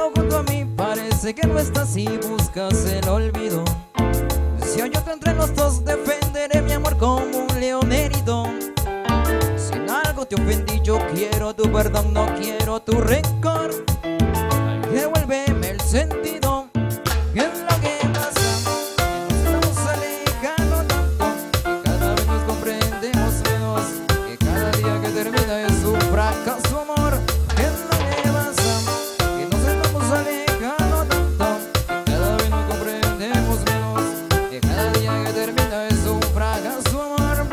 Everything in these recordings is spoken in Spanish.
solo junto a mí parece que no estás y buscas el olvido. Si hay otro entre los dos, defenderé mi amor como un león herido. Si en algo te ofendí, yo quiero tu perdón, no quiero tu rencor. Devuélveme el sentido. ¿Qué es lo que pasa? Que nos estamos alejando tanto, que cada vez nos comprendemos menos, que cada día que termina es un fracaso, amor. ¿Qué es lo que pasa? Que nos estamos alejando tanto, que cada vez nos comprendemos menos, que cada día que termina es un fracaso, amor.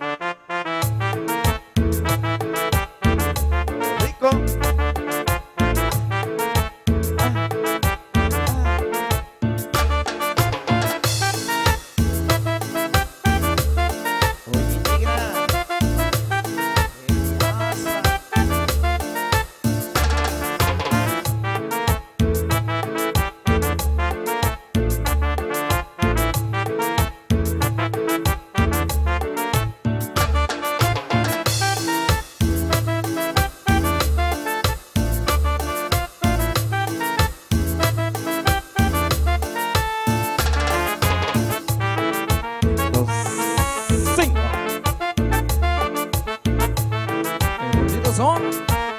Rico. Son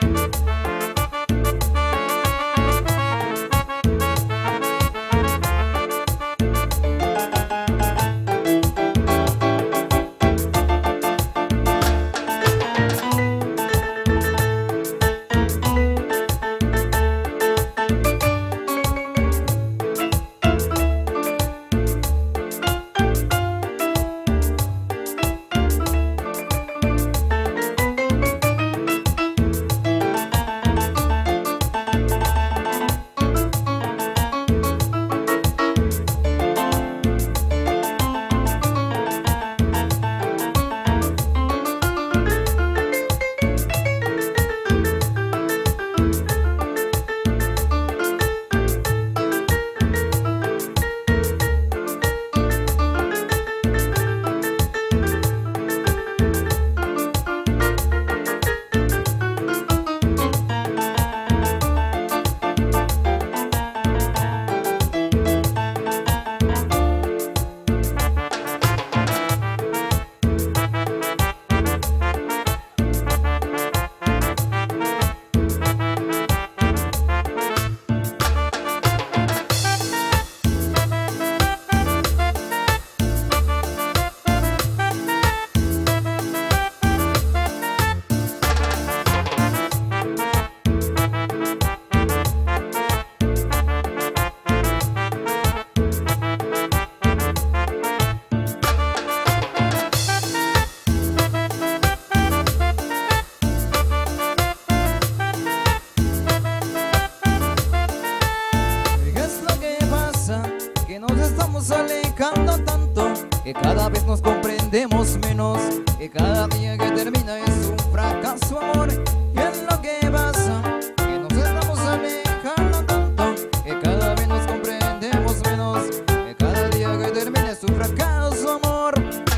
alejando tanto, que cada vez nos comprendemos menos, que cada día que termina es un fracaso, amor. ¿Qué es lo que pasa? Que nos estamos alejando tanto, que cada vez nos comprendemos menos, que cada día que termina es un fracaso, amor.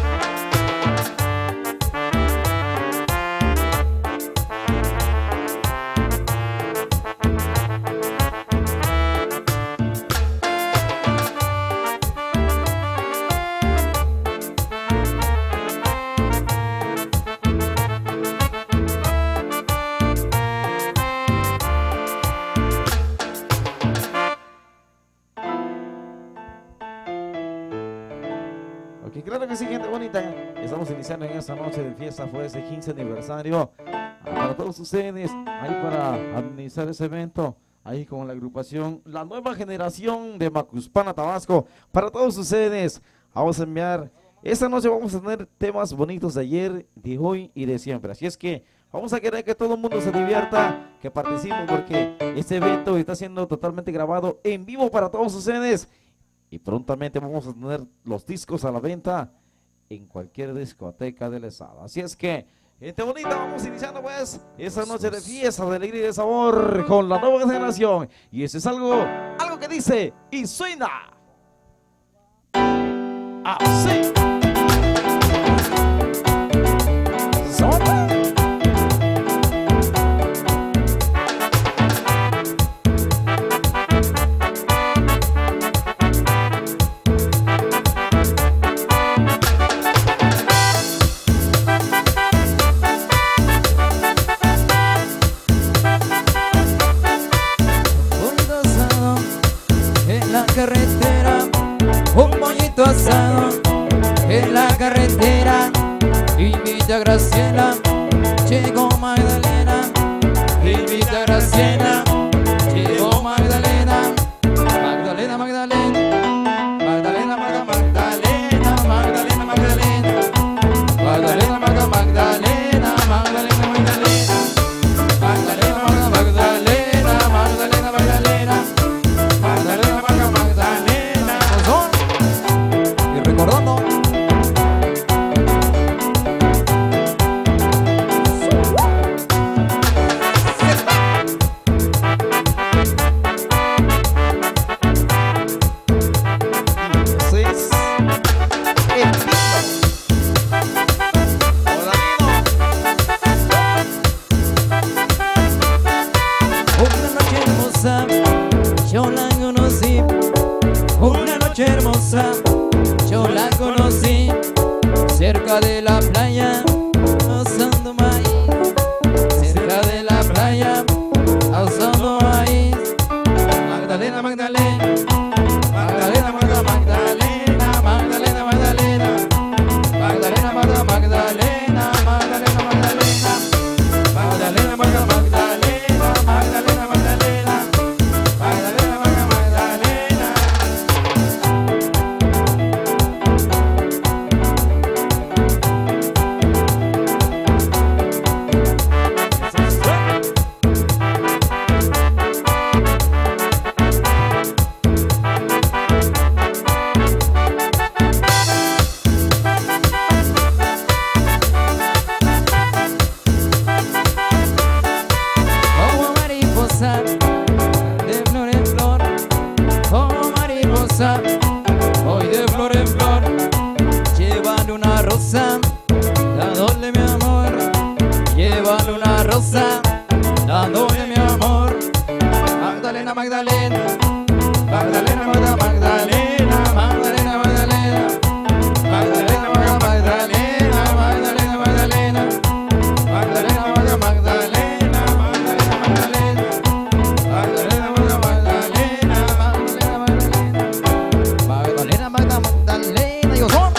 Ok, claro que sí, gente bonita. Estamos iniciando en esta noche de fiesta, fue ese 15 aniversario. Para todos ustedes, ahí para administrar ese evento, ahí con la agrupación La Nueva Generación de Macuspana, Tabasco. Para todos ustedes, vamos a enviar, esta noche vamos a tener temas bonitos de ayer, de hoy y de siempre. Así es que vamos a querer que todo el mundo se divierta, que participen, porque este evento está siendo totalmente grabado en vivo para todos ustedes. Y prontamente vamos a tener los discos a la venta en cualquier discoteca del estado. Así es que, gente bonita, vamos iniciando pues esa noche de fiesta, de alegría y de sabor con La Nueva Generación. Y eso es algo que dice y suena así. ¡Sota! invita a Graciela, llegó Magdalena, invita a Graciela, llegó Magdalena, Magdalena, Magdalena, Magdalena, Magdalena, Magdalena, Magdalena, Magdalena, Magdalena, Magdalena, Magdalena, Magdalena, Magdalena, Magdalena, Magdalena, Magdalena, Magdalena, y recordando. Yo la conocí, una noche hermosa, yo la conocí, cerca de la playa, asando maíz, cerca de la playa, asando maíz. Magdalena, Magdalena, Magdalena, Magdalena, Magdalena, Magdalena, Magdalena, Magdalena, Magdalena, Magdalena, Magdalena, Magdalena, Magdalena, Magdalena, Magdalena, Magdalena. De flor en flor, como mariposa, hoy de flor en flor, llevan una rosa, dándole mi amor, llevan una rosa, dándole mi amor. Magdalena, Magdalena, Magdalena, Magdalena, Magdalena, Magdalena, Magdalena, Magdalena, Magdalena, Magdalena, Magdalena, Magdalena, Magdalena, Magdalena, Magdalena, yo soy.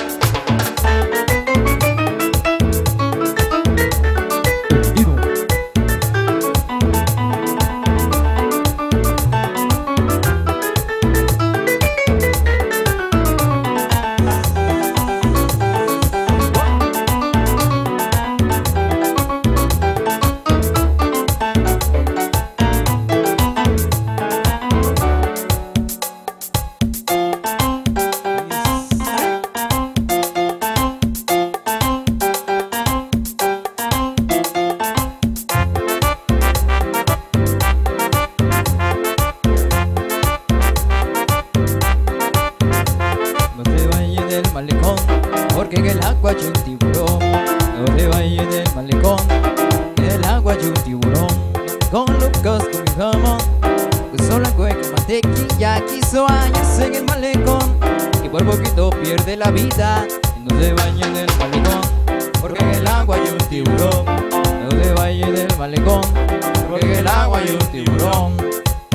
Porque en el agua hay un tiburón, no te vayas del malecón, que en el agua hay un tiburón. Con Lucas, con mi jamón, que solo con mantequilla quiso bañarse en el malecón, y por poquito pierde la vida, y no te vayas del malecón, porque en el agua hay un tiburón, no te vayas del malecón, porque en el agua hay un tiburón.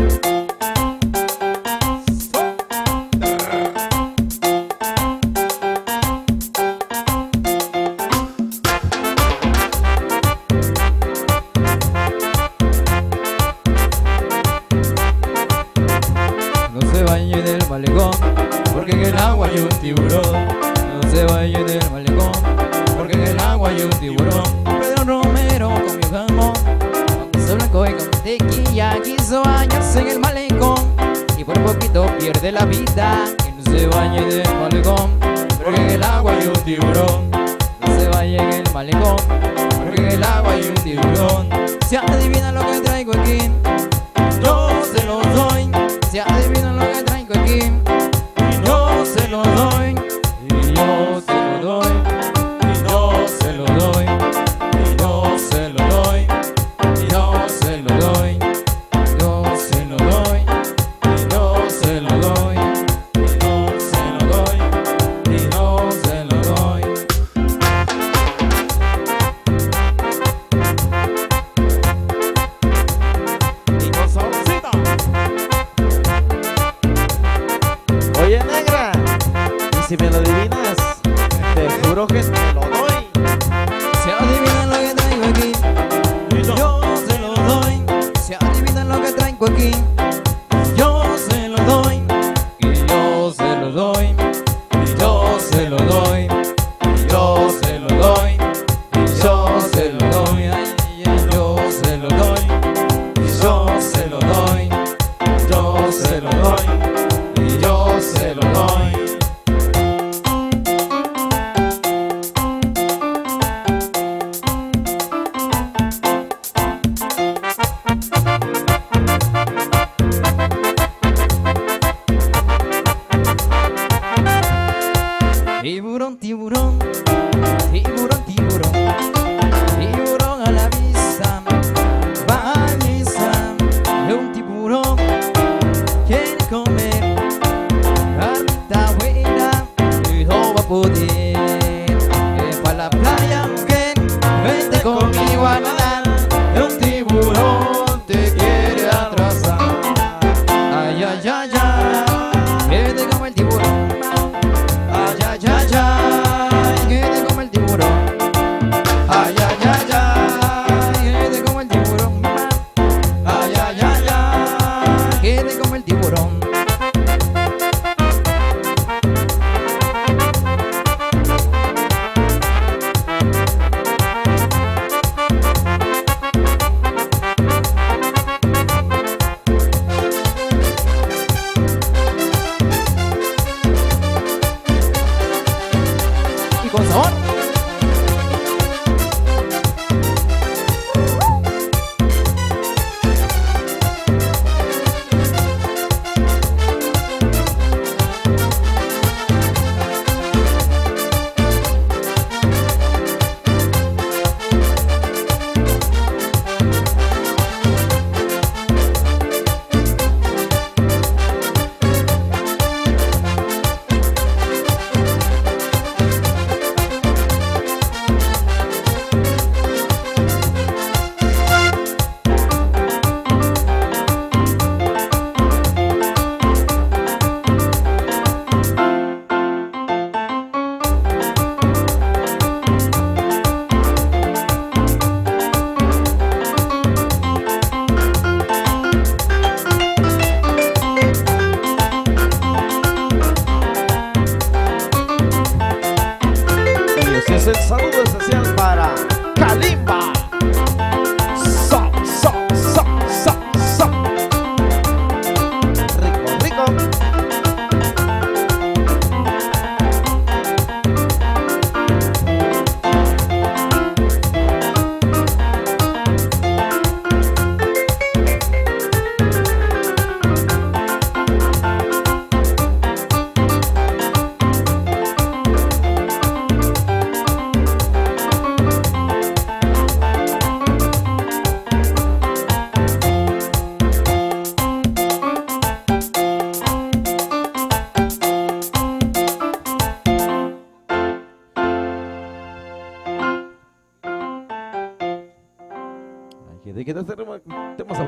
No se bañe del malecón, porque en el agua hay un tiburón. No se bañe del malecón, porque en el agua hay un tiburón. Pedro Romero comió jamón, queso blanco y con mantequilla quiso bañarse en el malecón, y por poquito pierde la vida. Que no se bañe del malecón, porque en el agua hay un tiburón. No se bañe en el malecón, porque en el agua hay un tiburón. Se adivina lo que traigo aquí, yo se lo doy. Se adivina lo que traigo aquí, y yo se lo doy, y yo se lo doy, y yo se lo doy, y yo se lo doy, y yo se lo doy, yo se lo doy, y yo se lo doy, y yo se lo doy, y yo se lo doy. Y con sabrosita. Oye, negra, y si me lo adivinas, te juro que te lo doy.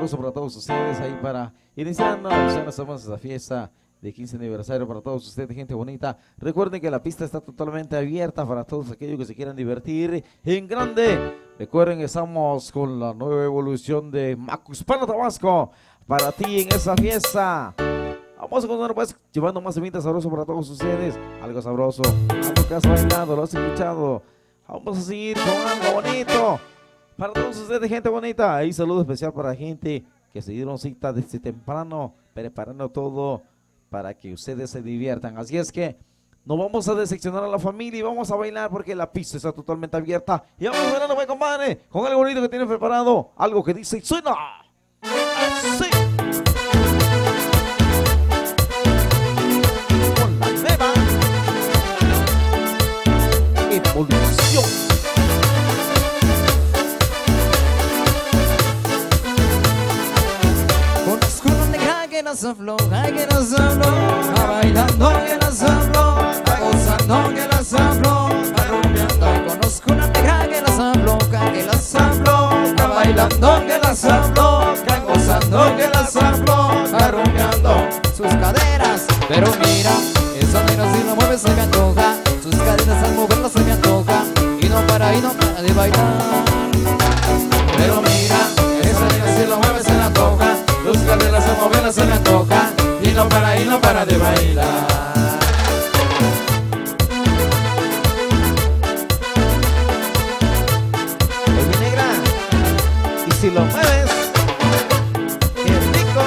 sabroso para todos ustedes ahí para iniciando esta fiesta de 15 aniversario para todos ustedes, gente bonita. Recuerden que la pista está totalmente abierta para todos aquellos que se quieran divertir en grande. Recuerden que estamos con la nueva evolución de Macuspana, Tabasco, para ti en esa fiesta. Vamos a continuar pues llevando más eventos sabrosos para todos ustedes. Algo sabroso, algo que has bailado, lo has escuchado. Vamos a seguir con algo bonito para todos ustedes, gente bonita. Ahí saludo especial para la gente que se dieron cita desde temprano, preparando todo para que ustedes se diviertan. Así es que no vamos a decepcionar a la familia y vamos a bailar porque la pista está totalmente abierta. Y vamos bailando, pues, compadre, con algo bonito que tiene preparado. Algo que dice y suena así. Con la nueva evolución. Que nos afloja, que nos afloja, bailando que nos afloja, gozando que nos afloja, rumbeando. Conozco una negra que nos afloja, que nos afloja, bailando que nos afloja, gozando que nos afloja, rumbeando. Sus caderas, pero mira, esa negra si la mueve se me antoja, sus caderas al moverla se me antoja, y no para de bailar. Pero mira, esa negra si la mueve se me antoja, tus caderas se mueven, se me antoja, y no para de bailar. Oye, negra, y si lo mueves, qué rico.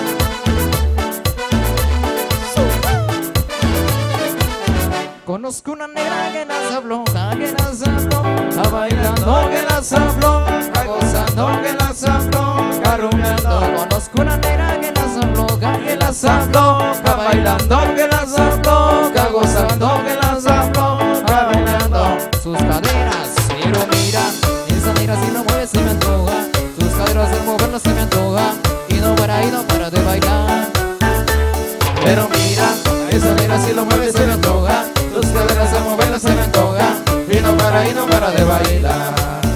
Conozco una negra que nos afloja, que nos afloja, bailando que nos afloja, gozando que nos afloja, rumbeando. Conozco una negra que nos afloja, que nos afloja, bailando que nos afloja, gozando que nos afloja, bailando. Sus caderas, pero mira, esa negra si la mueve se me antoja, sus caderas al moverla se me antoja, y no para de bailar. Pero mira, esa negra si la mueve se me antoja, tus caderas al moverla se me antoja, y no para de bailar.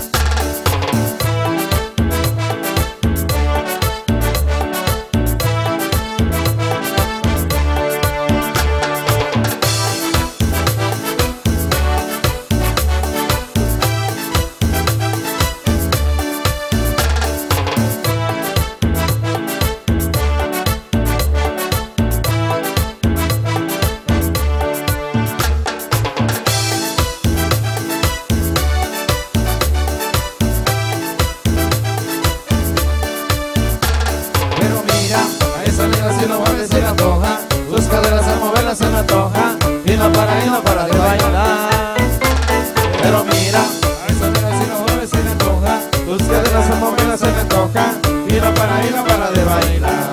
Se me antoja, y no para de bailar. Pero mira, esa negra si no mueve se me antoja, tus caderas al moverla se me antoja, y no para de bailar.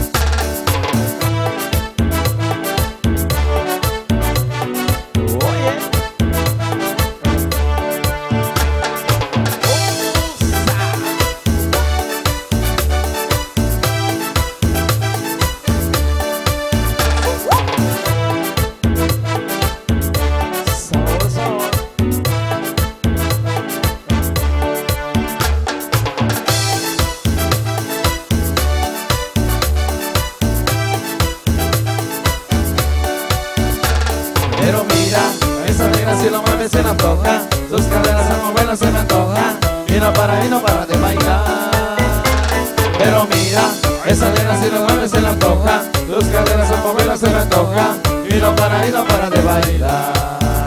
Pero mira, esa negra si lo mueve se me antoja, sus caderas al moverla se me antoja, y no para de bailar. Pero mira, esa negra si lo mueve se me antoja, sus caderas al moverla se me antoja, y no para de bailar.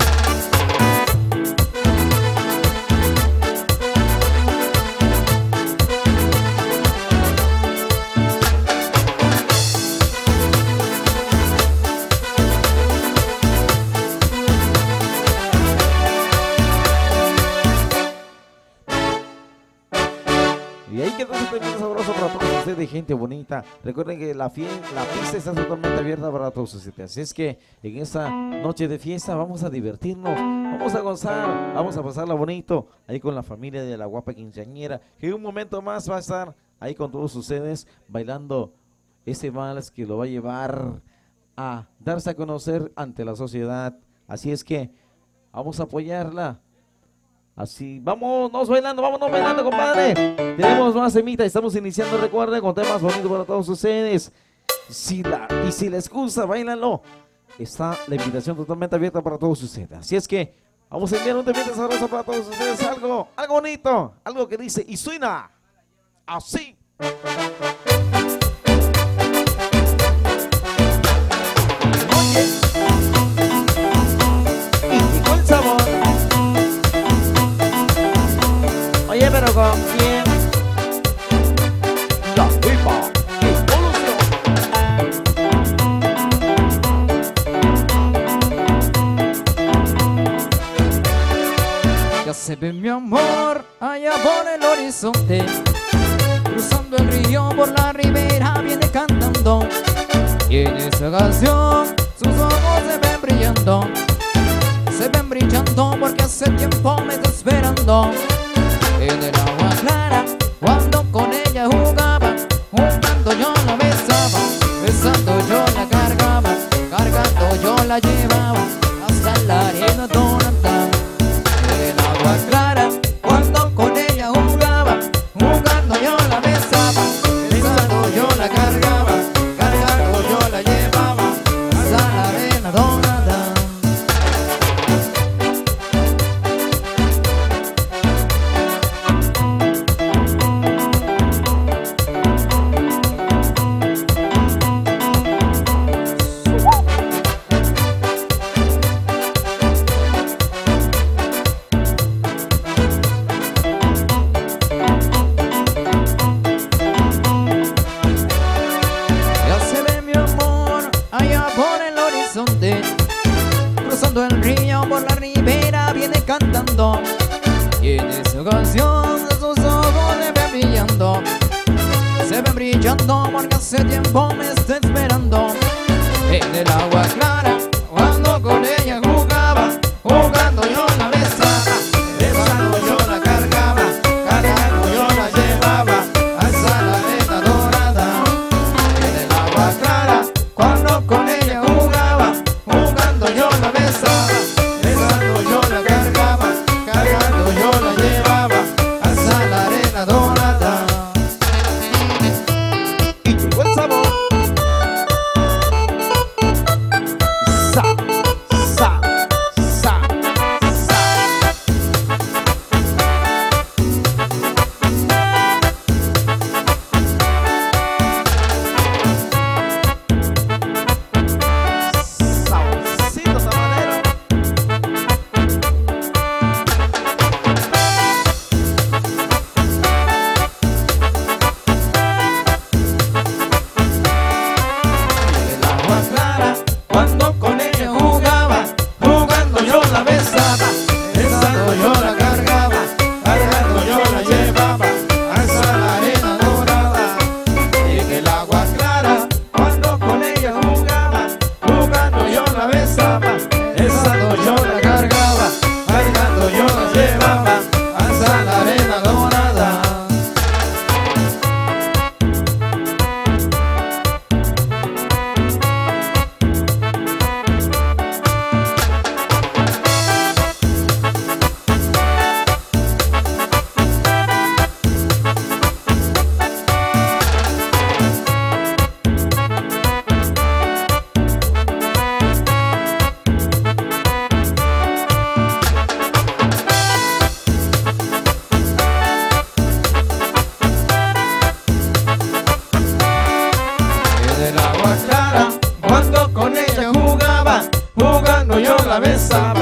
Y ahí quedó este bien sabroso para todos ustedes, gente bonita. Recuerden que la pista está totalmente abierta para todos ustedes. Así es que en esta noche de fiesta vamos a divertirnos, vamos a gozar, vamos a pasarla bonito ahí con la familia de la guapa quinceañera, que en un momento más va a estar ahí con todos ustedes bailando ese vals que lo va a llevar a darse a conocer ante la sociedad. Así es que vamos a apoyarla Así, vámonos bailando, compadre. Tenemos más temita, estamos iniciando, recuerden, con temas bonitos para todos ustedes. Si les gusta, báilalo. Está la invitación totalmente abierta para todos ustedes. Así es que vamos a enviar un temita sabroso para todos ustedes. Algo bonito, algo que dice y suena así. Oye, y llegó el sabor. Oye, pero ¿con quién? La Viva Evolución. Ya se ve mi amor allá por el horizonte, cruzando el río por la ribera viene cantando, y en esa canción sus ojos se ven brillando porque hace tiempo me está esperando. En el agua clara, cuando con ella jugaba, jugando yo la besaba, besando yo la cargaba, cargando yo la llevaba hasta la arena dorada. En el agua clara, cuando con ella jugaba, jugando yo la besaba, besando yo la cargaba, cargando yo la llevaba hasta la arena dorada. Cruzando el río por la ribera viene cantando, y en esa canción sus ojos se ven brillando porque hace tiempo me está esperando. En el agua clara, cuando con ella jugaba, jugando yo la besaba, besando yo la cargaba, cargando yo la llevaba hasta la arena dorada. En el agua clara, cuando con ella jugaba, jugando yo la besaba, besando yo la cargaba, cargando yo la llevaba hasta la arena dorada. Y llegó el sabor. Sa, sa, sa, sa. Saborcito sabanero. El agua clara, cuando con ella jugaba, jugando yo la besaba, besando yo la cargaba, cargando yo la llevaba hasta la arena dorada. En el agua clara, cuando con ella jugaba, jugando yo la besaba, besando yo la cargaba, cargando yo la llevaba hasta la arena dorada. En el agua clara, cuando con ella jugaba, jugando yo la besaba,